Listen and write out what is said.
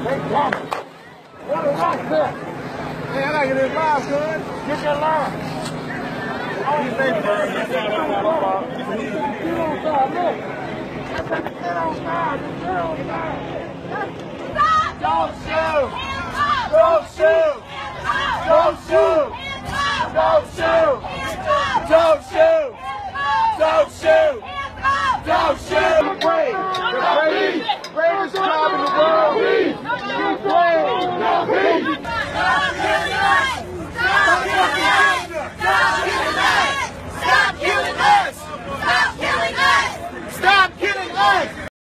What a rock set. Hey, I gotta get this line, son. Get that line. Oh, you say first. Get on side, look. Get on side. Get on side. Stop! Don't shoot. Hands up! Don't shoot. Hands up! Don't shoot. Hands up! Don't shoot. Hands up! Don't shoot.